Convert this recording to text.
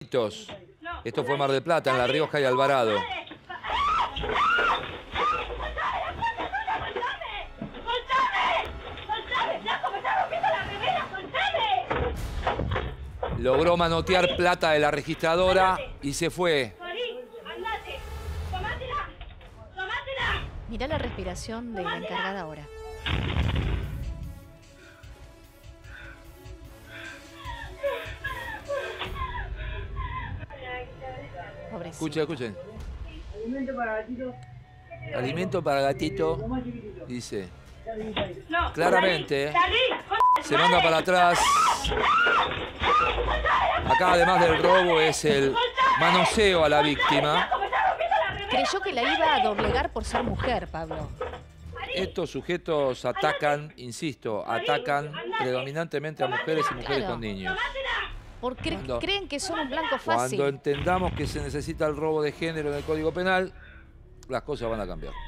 gritos. Esto fue Mar del Plata, en La Rioja y Alvarado. Logró manotear plata de la registradora y se fue. Mirá la respiración de la encargada ahora. Pobrecito. Escuchen, escuchen. Alimento para gatito. Alimento para gatito, dice. Claramente, se manda para atrás. Acá, además del robo, es el manoseo a la víctima. Creyó que la iba a doblegar por ser mujer, Pablo. Estos sujetos atacan, insisto, atacan predominantemente a mujeres y mujeres con niños. Porque creen que son un blanco fácil. Cuando entendamos que se necesita el robo de género en el Código Penal, las cosas van a cambiar.